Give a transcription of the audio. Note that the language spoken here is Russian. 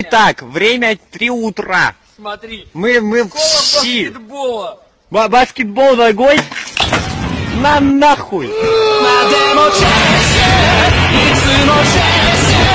Итак, время 3 утра. Смотри. Мы в баскетбола. Баскетбол ногой? На нахуй!